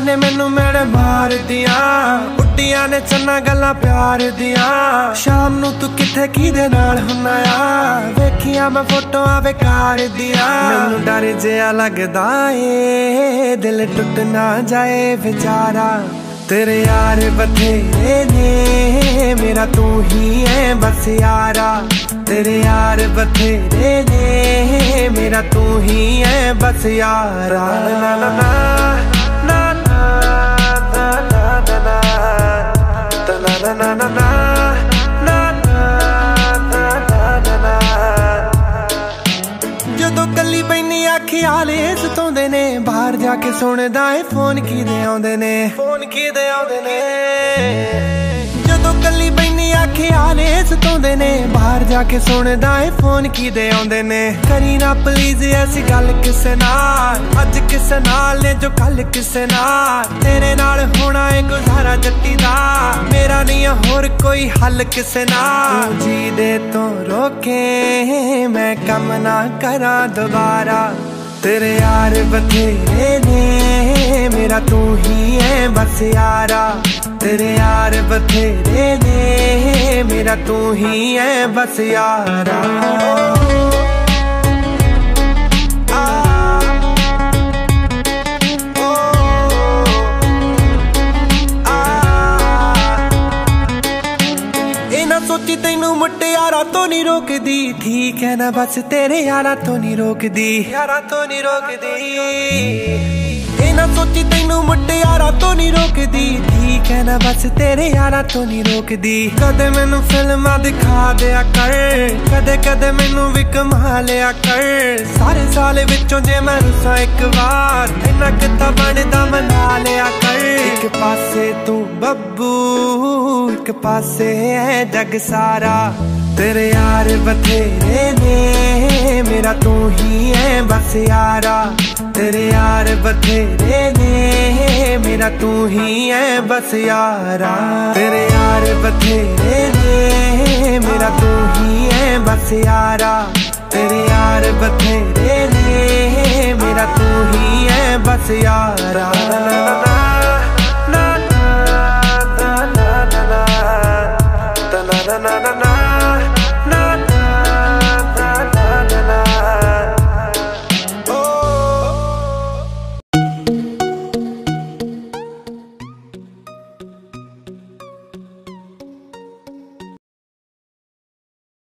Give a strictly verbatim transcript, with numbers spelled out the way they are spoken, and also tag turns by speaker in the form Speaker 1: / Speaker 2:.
Speaker 1: ने मैनू मेड़ मार दिया, उड्डियां ने चन्ना गल्लां प्यार दिया। शाम नू तू किथे किदे नाल हुन्ना आ, वेखिया मैं फोटोआं बेकार दिया। मैनू डर जिहा लगदा ए दिल टुट ना जाए बेचारा। तेरे यार बथेरे ने मेरा तू ही है बस यारा। तेरे यार बथेरे ने मेरा तू ही है बस यारा। ना ना ना ना ना ना ना ना ना ना ना ना कली बैनी ख्याले सताउंदे ने, बाहर जाके सुनदा है फोन किदे आउंदे ने, फोन किदे आउंदे ने। जदों कली बैनी ख्याले सताउंदे ने, बाहर जाके सुनदा है फोन किदे आउंदे ने। करी ना प्लीज ऐसी गल किसे नाल, अज किसे नाल ने जो कल किसे नाल। तेरे नाल होना है गुजारा जट्टी दा, मेरा नहीं होर कोई हल किसे नाल। जी दे तो रोके मैं कम ना करा दोबारा। तेरे यार बथेरे ने मेरा तू ही है बस यारा। तेरे यार बथेरे ने मेरा तू ही है बस यारा। सोची तेनू मुटियारा तो नहीं रोकदी, ठीक है ना बस तेरे यारा तो नहीं रोकदी, यारा तो नहीं रोकदी। ए ना सोची तेनू मुटियारा तो नहीं रोकदी, ठीक है ना बस तेरे यारा तो नहीं रोकदी। कदे मैनू फिल्मां दिखा दिया कर, कदे कदे मैनू भी कमा लिया कर। सारे साल विचों जे मैं रुसा एक बार, इन्ना किता बनदा मना लिया कर। एक पासे तू बब्बू एक पासे है जग सारा। तेरे यार बथेरे ने मेरा तू ही है बस यारा। तेरे यार बथेरे ने मेरा तू ही है बस यारा। तेरे यार बथेरे ने मेरा तू ही है बस यारा। तेरे यार बथेरे ने मेरा तू ही है बस यारा।